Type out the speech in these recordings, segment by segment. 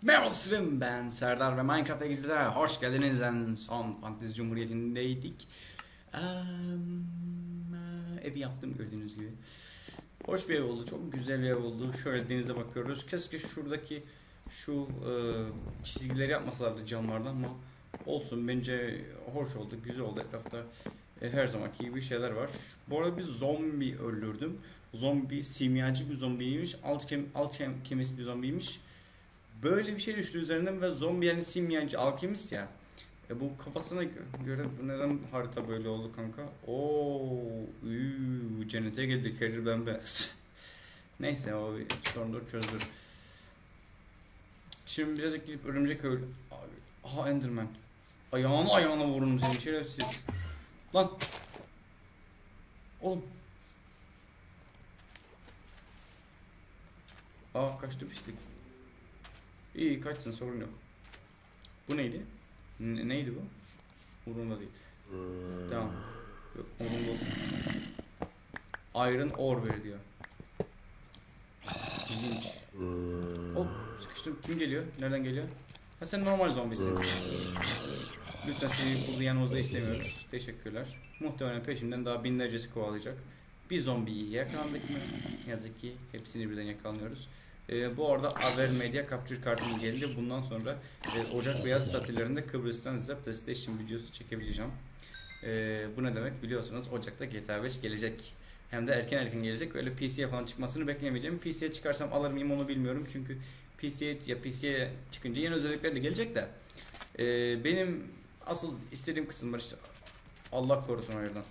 Merhaba dostlarım, ben Serdar ve Minecraft Exit'e hoş geldiniz. En son Fantezi Cumhuriyeti'ndeydik. Evi yaptım gördüğünüz gibi. Hoş bir ev oldu, çok güzel bir ev oldu. Şöyle denize bakıyoruz. Keşke şuradaki şu çizgileri yapmasalardı camlardan ama olsun, bence hoş oldu, güzel oldu. Etrafta her zamanki gibi şeyler var. Bu arada bir zombi öldürdüm. Zombi simyacı bir zombiymiş. Alchemist bir zombiymiş. Böyle bir şey düştü üzerinden ve zombi yani simyancı alkemist ya. Bu kafasına göre neden harita böyle oldu kanka? Cennete geldik her bembeyaz. Neyse o bir sorundur çözülür. Şimdi birazcık gidip örümcek öl... Aha Enderman. Ayağına vurun seni şerefsiz. Lan. Oğlum. Kaçtı pislik. İyi kaçsın, sorun yok. Bu neydi? Neydi bu? Umurumda değil. Tamam. Yok, umurumda olsun. Iron ore diyor. İlginç. Hop, sıkıştım. Kim geliyor? Nereden geliyor? Ha, sen normal zombisin. Lütfen seni burada yanımızda istemiyoruz. Teşekkürler. Muhtemelen peşinden daha binlercesi kovalayacak. Bir zombiyi yakalandık mı? Yazık ki hepsini birden yakalanıyoruz. Bu arada Avermedia Capture kartım geldi. Bundan sonra Ocak ve yaz tatillerinde Kıbrıs'tan size PlayStation videosu çekebileceğim. Bu ne demek biliyorsunuz, Ocak'ta GTA 5 gelecek. Hem de erken gelecek. Öyle PC'ye falan çıkmasını beklemeyeceğim. PC'ye çıkarsam alır mıyım onu bilmiyorum. Çünkü PC'ye çıkınca yeni özellikler de gelecek de. Benim asıl istediğim kısımlar işte. Allah korusun o yerden.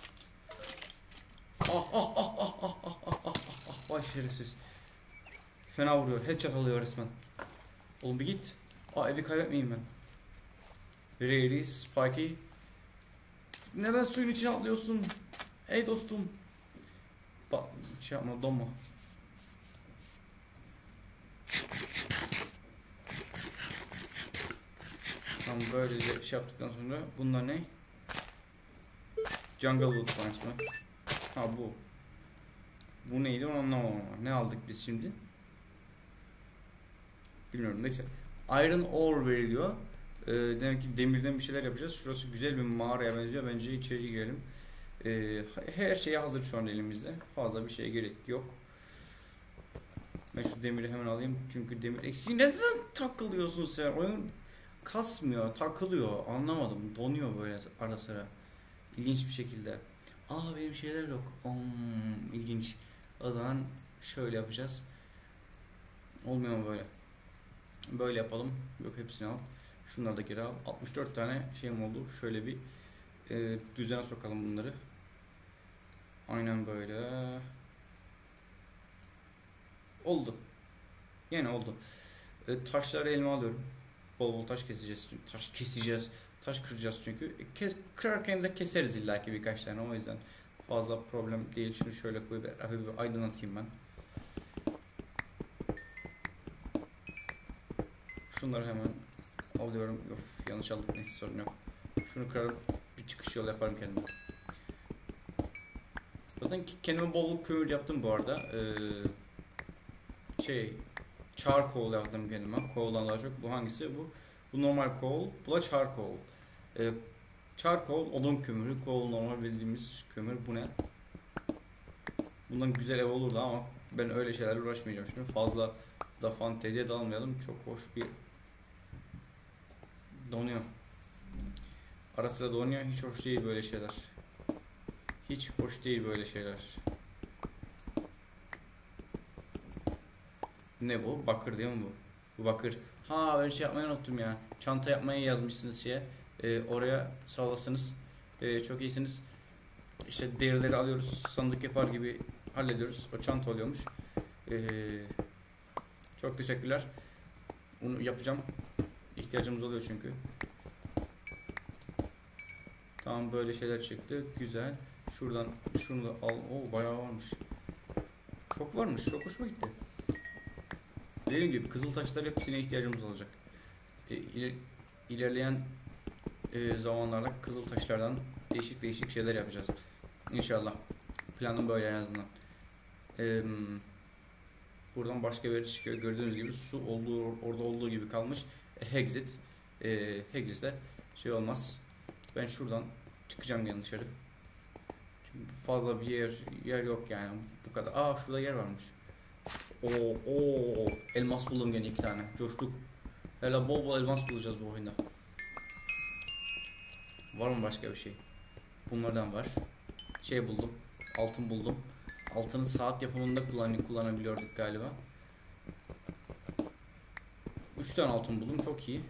Vay şerefsiz. Fena vuruyor. Headshot alıyor resmen. Oğlum bir git. Evi kaybetmeyeyim ben. Rary, Spikey. Neden suyun içine atlıyorsun? Ey dostum. Şey yapma, donma. Tamam, böylece şey yaptıktan sonra bunlar ne? Jungle Wood Plants mı? Ha bu. Bu neydi onu anlamadım ama. Ne aldık biz şimdi? Bilmiyorum, neyse. Iron ore veriliyor. Demek ki demirden bir şeyler yapacağız. Şurası güzel bir mağaraya benziyor. Bence içeri girelim. Her şey hazır şu an elimizde. Fazla bir şeye gerek yok. Ben şu demiri hemen alayım. Çünkü demir eksiği. Neden takılıyorsun sen? Oyun kasmıyor, takılıyor. Anlamadım. Donuyor böyle ara sıra. İlginç bir şekilde. Benim şeyler yok. İlginç. O zaman şöyle yapacağız. Olmuyor mu böyle? Böyle yapalım. Yok, hepsini al. Şunları da geri al. 64 tane şeyim oldu. Şöyle bir düzene sokalım bunları. Aynen böyle. Oldu. Yine oldu. Taşları elime alıyorum. Bol bol taş keseceğiz. Taş kıracağız çünkü. Kırarken de keseriz illaki birkaç tane. O yüzden fazla problem değil. Şunu şöyle koyup hafif bir aydınlatayım ben. Şunları hemen alıyorum. Of, yanlış aldık, neyse sorun yok. Şunu kırarım, bir çıkış yolu yaparım kendime. Zaten kendime bol kömür yaptım bu arada. Charcoal yaptım kendime. Coal'dan daha çok. Bu hangisi? Bu normal coal. Bu da charcoal. Charcoal odun kömürü. Coal normal bildiğimiz kömür. Bu ne? Bundan güzel ev olurdu ama ben öyle şeylerle uğraşmayacağım şimdi. Fazla da fanteziye dalmayalım. Çok hoş bir donuyor. Ara sıra donuyor. Hiç hoş değil böyle şeyler. Hiç hoş değil böyle şeyler. Ne bu? Bakır değil mi bu? Bu bakır. Ben şey yapmayı unuttum ya. Çanta yapmayı yazmışsınız şeye. Oraya sağ olasınız. Çok iyisiniz. İşte derileri alıyoruz. Sandık yapar gibi hallediyoruz. O çanta oluyormuş. Çok teşekkürler. Bunu yapacağım. İhtiyacımız oluyor çünkü. Tamam, böyle şeyler çıktı. Güzel. Şuradan şunu da al. Bayağı varmış. Çok varmış. Çok hoşuma gitti. Dediğim gibi kızıl taşlar hepsine ihtiyacımız olacak. İlerleyen zamanlarda kızıl taşlardan değişik şeyler yapacağız. İnşallah. Planım böyle en azından. Buradan başka bir yere çıkıyor. Gördüğünüz gibi su orada olduğu gibi kalmış. Exit. Exit'te şey olmaz. Ben şuradan çıkacağım gene dışarı. Çünkü fazla bir yer yok yani. Bu kadar. Aa, şurada yer varmış. Oo, elmas buldum gene 2 tane. Coştuk. Hele bol bol elmas bulacağız bu oyunda. Var mı başka bir şey? Bunlardan var. Şey buldum. Altın buldum. Altını saat yapımında kullanabiliyorduk galiba. 3 tane altın buldum. Çok iyi.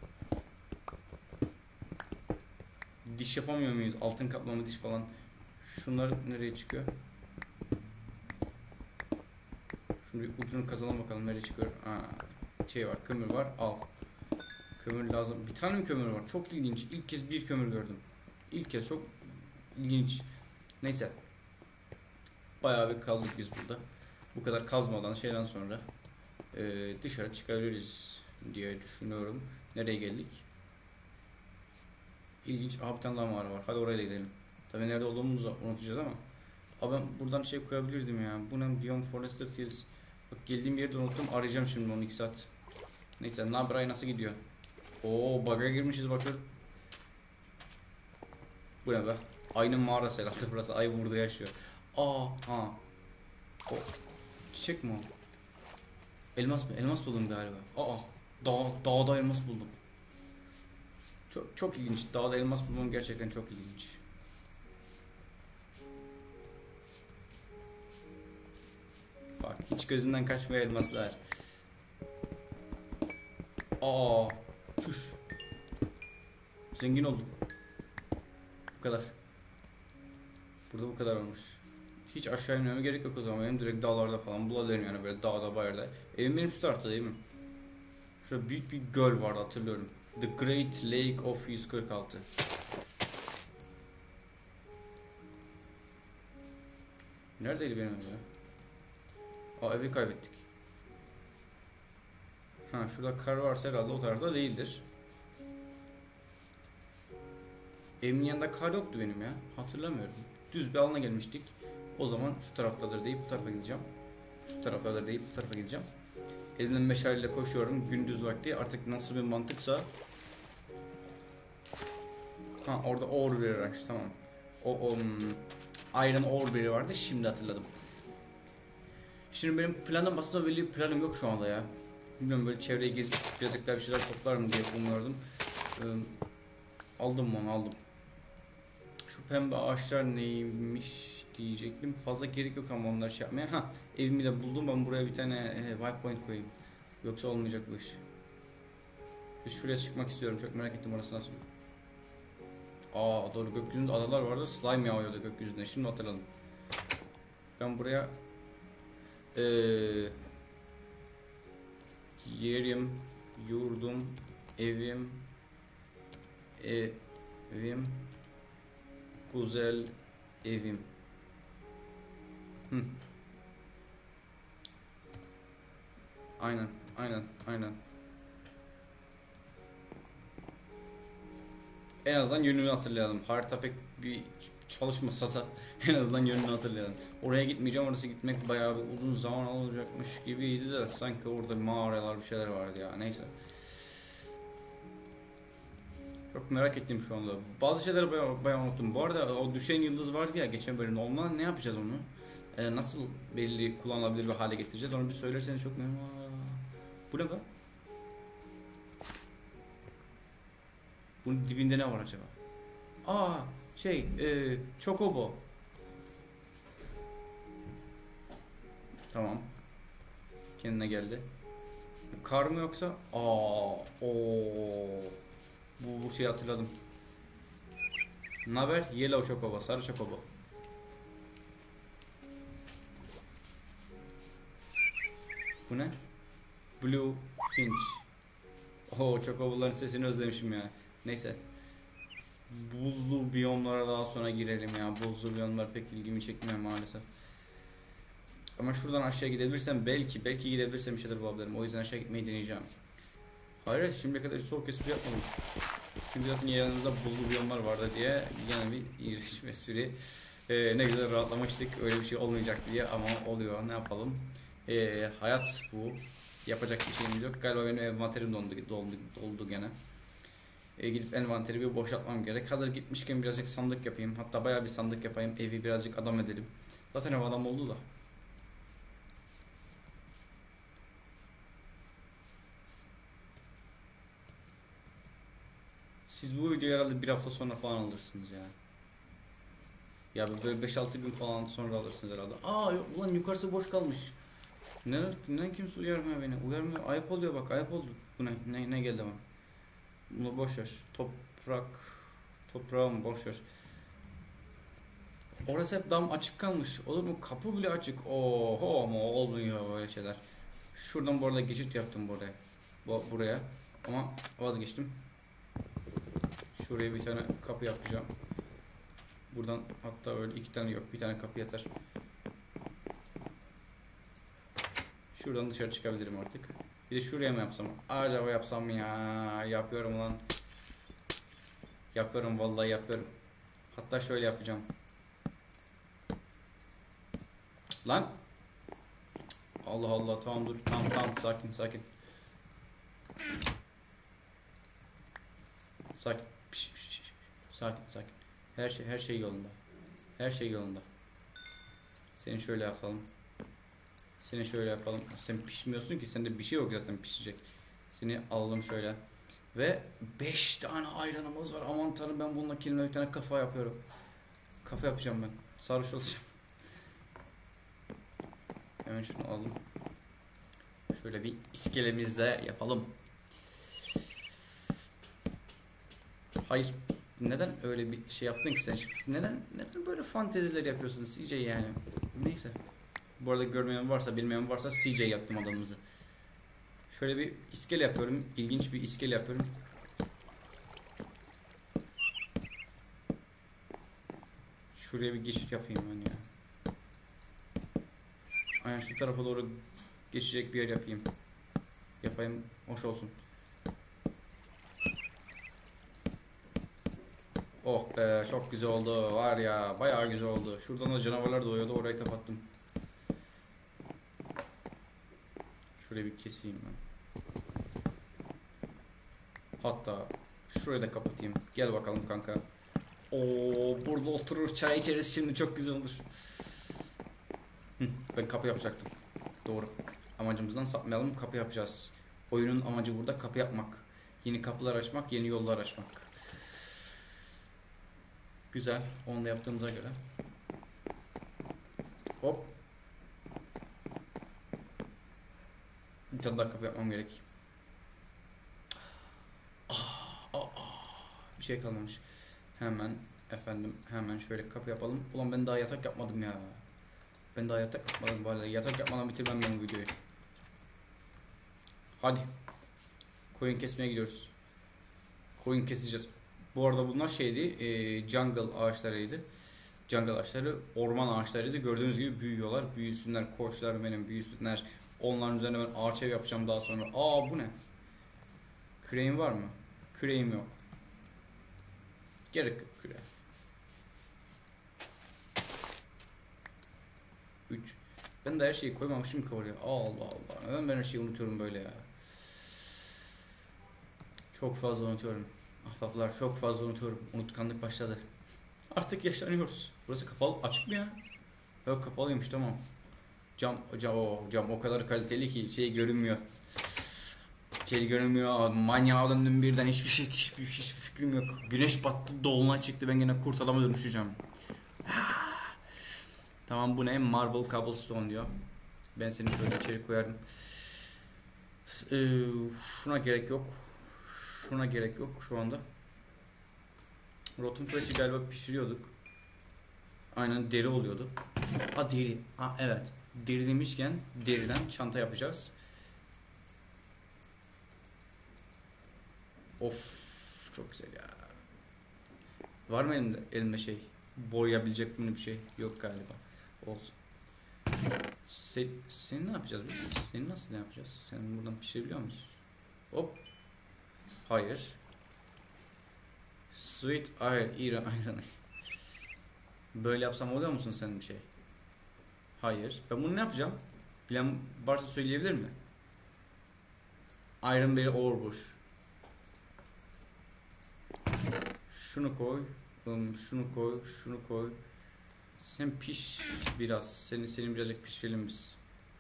Diş yapamıyor muyuz? Altın kaplama diş falan. Şunlar nereye çıkıyor? Şunu bir ucunu kazalım bakalım nereye çıkıyor. Şey var, kömür var. Al. Kömür lazım. Bir tane mi kömür var? Çok ilginç. İlk kez bir kömür gördüm. İlk kez, çok ilginç. Neyse. Bayağı bir kaldık biz burada. Bu kadar kazmadan şeyden sonra dışarı çıkabiliriz diye düşünüyorum. Nereye geldik? İlginç. Bir tane daha mağara var. Hadi oraya da gidelim. Tabii nerede olduğumuzu unutacağız ama. Ben buradan şey koyabilirdim ya. Bu ne? Biome Forester Hills. Bak, geldiğim yeri de unuttum. Arayacağım şimdi 12 saat. Neyse, Nabray nasıl gidiyor? Oo, bug'a girmişiz bakın. Bu ne be? Ayının mağarası herhalde burası. Ay burada yaşıyor. Ha. O çiçek mi o? Elmas mı? Elmas buldum galiba. Dağda elmas buldum. Çok ilginç. Dağda elmas bulmam gerçekten çok ilginç. Bak, hiç gözünden kaçmıyor elmaslar. Çüş. Zengin oldum. Bu kadar. Burada bu kadar olmuş. Hiç aşağı inmeme gerek yok o zaman. Benim direkt dağlarda falan bulabilirim yani, böyle dağda bayırda. Evim benim şu tarafta değil mi? Şurada büyük bir göl vardı, hatırlıyorum. The Great Lake of 146. Neredeydi benim ev ya? Evi kaybettik. Şurada kar varsa herhalde o tarafta değildir. Evimin yanında kar yoktu benim ya. Hatırlamıyorum. Düz bir alana gelmiştik. O zaman şu taraftadır deyip bu tarafa gideceğim. Şu taraftadır deyip bu tarafa gideceğim. Elimden meşaleyle koşuyorum gündüz vakti. Artık nasıl bir mantıksa. Orada ore biri var. Tamam. Iron ore biri vardı. Şimdi hatırladım. Şimdi benim planım aslında belli bir planım yok şu anda ya. Bilmiyorum, böyle çevreyi gezip birazcık daha bir şeyler toplarım diye umuyordum. Aldım onu, aldım. Şu pembe ağaçlar neymiş diyecektim. Fazla gerek yok ama onları şey yapmaya. Evimi de buldum. Ben buraya bir tane waypoint koyayım. Yoksa olmayacak bu iş. Şuraya çıkmak istiyorum. Çok merak ettim orası nasıl. Doğru, gökyüzünde adalar vardı. Slime yağıyordu gökyüzüne. Şimdi hatırladım. Ben buraya yerim, yurdum, evim, güzel evim. Aynen. En azından yönünü hatırlayalım. Harita pek bir çalışmasa da en azından yönünü hatırlayalım. Oraya gitmeyeceğim. Orası gitmek bayağı bir uzun zaman alacakmış gibiydi de sanki orada mağaralar bir şeyler vardı ya. Neyse. Çok merak ettim şu anda. Bazı şeyleri bayağı unuttum. Bu arada o düşen yıldız vardı ya geçen bölümde. Ondan ne yapacağız onu? Nasıl belli kullanılabilir bir hale getireceğiz? Onu bir söylerseniz çok memnun. Bu ne be? Bunun dibinde ne var acaba? Chocobo. Tamam. Kendine geldi. Kar mı yoksa? Bu şeyi hatırladım. Naber? Yellow Chocobo, sarı Chocobo. Bu ne? Blue Finch. Chocobo'ların sesini özlemişim ya. Neyse. Buzlu biyomlara daha sonra girelim ya. Buzlu biyomlar pek ilgimi çekmiyor maalesef. Ama şuradan aşağı gidebilirsem belki gidebilirsem bir şeyler bulabilirim. O yüzden aşağı gitmeyi deneyeceğim. Hayır, şimdiye kadar hiç soğuk espri yapmadım. Çünkü zaten yanımızda buzlu biyomlar vardı diye yine bir iğrenç bir espri. Ne güzel rahatlamıştık, öyle bir şey olmayacak diye, ama oluyor, ne yapalım. Hayat bu. Yapacak bir şeyimiz yok. Galiba benim envanterim doldu gene. Gidip envanteri bir boşaltmam gerek. Hazır gitmişken birazcık sandık yapayım. Hatta bayağı bir sandık yapayım. Evi birazcık adam edelim. Zaten ev adam oldu da. Siz bu videoyu herhalde bir hafta sonra falan alırsınız ya. Ya böyle 5-6 gün falan sonra alırsınız herhalde. Aa yok, ulan yukarısı boş kalmış. Neden kimse uyarmıyor beni? Uyarmıyor. Ayıp oluyor bak, ayıp oldu. Bu ne geldi bana? Bunu boş ver. Toprağım boş ver. Orası hep dam açık kalmış. Olur mu? Kapı bile açık. Oho, ama olmuyor böyle şeyler. Şuradan bu arada geçit yaptım buraya. Buraya. Ama vazgeçtim. Şuraya bir tane kapı yapacağım. Buradan hatta öyle 2 tane yok. Bir tane kapı yeter. Şuradan dışarı çıkabilirim artık. Bir de şuraya mı yapsam? Acaba yapsam mı ya? Yapıyorum lan. Yapıyorum, vallahi yapıyorum. Hatta şöyle yapacağım. Lan. Allah Allah, tamam dur. Tamam, sakin. Sakin. Piş. Sakin. Her şey yolunda. Her şey yolunda. Seni şöyle yapalım. Sen pişmiyorsun ki, sende bir şey yok zaten pişecek. Seni alalım şöyle. Ve 5 tane ayranımız var. Aman tanrım, ben bununla kendime bir tane kafa yapıyorum. Kafa yapacağım ben. Sarhoş olacağım. Hemen şunu alalım. Şöyle bir iskelemizle yapalım. Hayır. Neden öyle bir şey yaptın ki sen? Neden böyle fanteziler yapıyorsun CJ yani? Neyse. Bu arada görmeyen varsa, bilmeyen varsa, CJ yaptım adamımızı. Şöyle bir iskele yapıyorum. İlginç bir iskele yapıyorum. Şuraya bir geçit yapayım ben ya. Aynen şu tarafa doğru geçecek bir yer yapayım. Yapayım, hoş olsun. Oh be, çok güzel oldu var ya, bayağı güzel oldu. Şuradan da canavarlar doğuyordu, orayı kapattım. Şurayı bir keseyim ben. Hatta şurayı da kapatayım. Gel bakalım kanka. Oo, burada oturur çay içeriz şimdi, çok güzel olur. Ben kapı yapacaktım. Doğru. Amacımızdan sapmayalım, kapı yapacağız. Oyunun amacı burada kapı yapmak. Yeni kapılar açmak, yeni yollar açmak. Güzel. Onu da yaptığımıza göre. Hop. Bir tane daha kapı yapmam gerek. Bir şey kalmamış. Hemen şöyle kapı yapalım. Ulan ben daha yatak yapmadım ya. Vallahi yatak yapmadan bitirmem ben bu videoyu. Hadi. Koyun kesmeye gidiyoruz. Koyun keseceğiz. Bu arada bunlar jungle ağaçlarıydı. Jungle ağaçları orman ağaçlarıydı. Gördüğünüz gibi büyüyorlar. Büyüsünler koçlar benim, büyüsünler. Onların üzerine ben ağaç ev yapacağım daha sonra. Aa, bu ne? Küreğim var mı? Küreğim yok. Gerek yok küreğe. 3. Ben de her şeyi koymamışım ki oraya. Allah Allah. Neden ben her şeyi unutuyorum böyle ya? Çok fazla unutuyorum. Ahbaplar, çok fazla unutuyorum. Unutkanlık başladı. Artık yaşlanıyoruz. Burası kapalı. Açık mı ya? Yok, kapalıymış, tamam. Cam o kadar kaliteli ki şey görünmüyor. Manyağa döndüm birden, hiçbir fikrim yok. Güneş battı, dolunay çıktı, ben gene kurt adama dönüşeceğim. Tamam, bu ne? Marble cobblestone diyor. Ben seni şöyle içeri koyarım. Şuna gerek yok. Şu anda. Rotten flesh'i galiba pişiriyorduk. Aynen, deri oluyordu. Deri. Evet. Deri demişken deriden çanta yapacağız. Of, çok güzel ya. Var mı elimde şey? Boyayabilecek mi bir şey? Yok galiba. Olsun. Seni ne yapacağız biz? Seni nasıl ne yapacağız? Sen buradan pişirebiliyor musun? Hop. Hayır. Sweet iron. Böyle yapsam oluyor musun sen bir şey? Hayır. Ben bunu ne yapacağım? Bilen varsa söyleyebilir mi? Iron Berry Overbush. Şunu koy. Şunu koy. Şunu koy. Sen piş biraz. Senin birazcık pişirelim biz.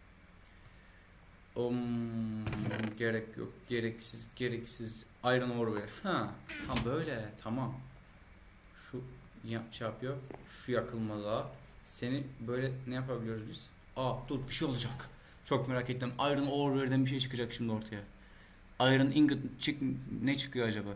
Gerek yok. Gereksiz. Iron Ore. Ha böyle. Tamam. Şu şey yapıyor. Şu yakılmaza. Seni böyle ne yapabiliyoruz biz? Dur bir şey olacak. Çok merak ettim. Iron Ore'den bir şey çıkacak şimdi ortaya. Iron Ingot ne çıkıyor acaba?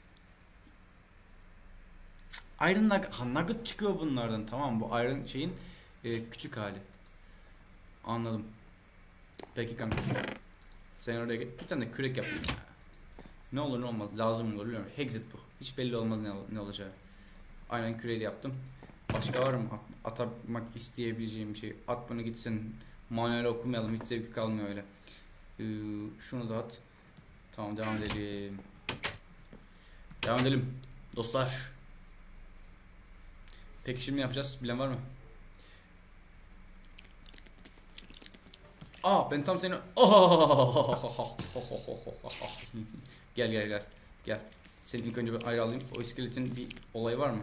Iron Nugget çıkıyor bunlardan. Tamam, bu Iron şeyin küçük hali. Anladım. Peki kanka. Sen oraya git. Bir tane de kürek yapayım ya. Ne olur ne olmaz. Lazım olur biliyorum. Hexit bu. Hiç belli olmaz ne olacağı. Aynen küreği yaptım. Başka var mı? Atmak isteyebileceğim bir şey. At bunu gitsin. Manuel okumayalım. Hiç zevki kalmıyor öyle. Şunu da at. Tamam, devam edelim. Devam edelim. Dostlar. Peki şimdi ne yapacağız? Bilen var mı? Ben tam seni... Gel. Seni ilk önce bir ayrı alayım. O iskeletin bir olayı var mı?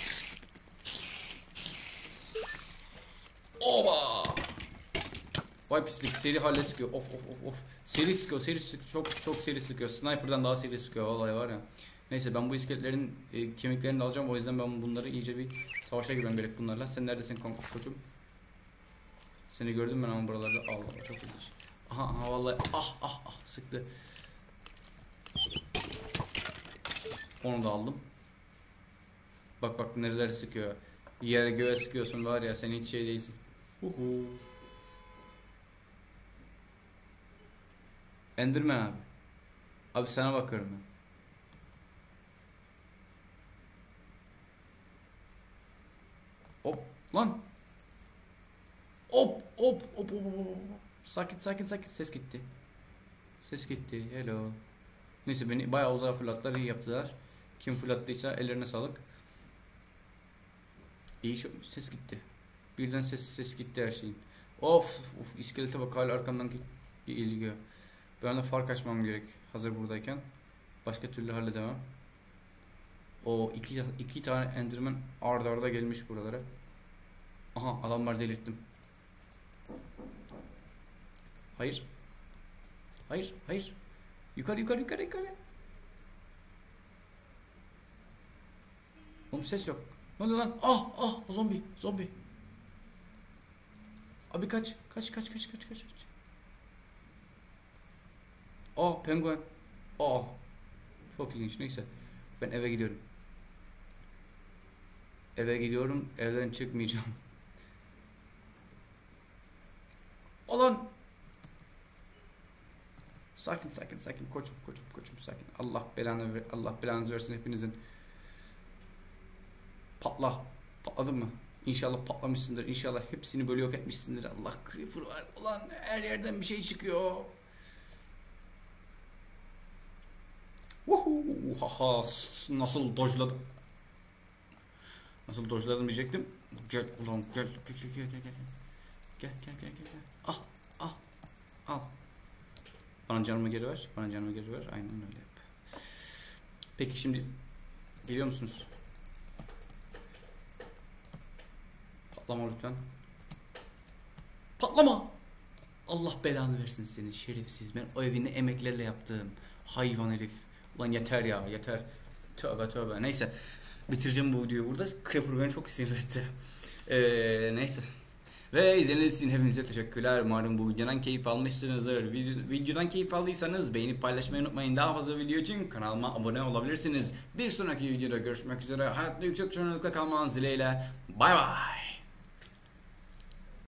Oba! Vay pislik, seri halde sıkıyor. Of. Seri sıkıyor. Çok seri sıkıyor. Sniper'dan daha seri sıkıyor vallahi var ya. Neyse, ben bu iskeletlerin kemiklerini de alacağım. O yüzden ben bunları iyice bir savaşa girmem gerek bunlarla. Sen neredesin koçum? Seni gördüm ben ama buralarda. Allah, çok ilginç. Aha vallahi sıktı. Onu da aldım. Bak nereler sıkıyor. Yere göğe sıkıyorsun var ya, sen hiç şey değilsin. Enderman abi. Abi sana bakıyorum ben. Hop lan. Hop. Sakin. Ses gitti. Hello. Neyse, beni bayağı uzağa fırlattılar, iyi yaptılar. Kim fırlattıysa ellerine sağlık. İyi, ses gitti. Birden ses gitti her şeyin. Of iskelete bak, hala arkamdan geliyor. Ben de fark açmam gerek hazır buradayken. Başka türlü halledemem. iki tane Enderman arda gelmiş buralara. Aha, adamlar delirttim. Hayır. Yukarı. Oğlum ses yok. Ne oluyor lan? Zombi. Abi kaç. Penguen. Çok ilginç. Neyse. Ben eve gidiyorum. Evden çıkmayacağım. Olan. Sakin. Koçum sakin. Allah belanızı versin hepinizin. Patladın mı? İnşallah patlamışsındır. İnşallah hepsini böyle yok etmişsindir. Allah, creeper var. Ulan her yerden bir şey çıkıyor. Nasıl dojladım? Nasıl dojladım diyecektim. Gel. Gel. Al. Bana canımı geri ver. Aynen öyle yap. Peki şimdi geliyor musunuz? Patlama lütfen. Patlama! Allah belanı versin senin şerefsiz. Ben o evini emeklerle yaptım. Hayvan herif. Ulan yeter ya, yeter. Tövbe. Neyse. Bitireceğim bu videoyu burada. Creeper beni çok sinir etti. Neyse. Ve izlediğiniz için hepinize teşekkürler. Umarım bu videodan keyif almışsınızdır. Videodan keyif aldıysanız beğenip paylaşmayı unutmayın. Daha fazla video için kanalıma abone olabilirsiniz. Bir sonraki videoda görüşmek üzere. Hayatta yüksek çoğunlukla kalmanız dileğiyle. Bay bay.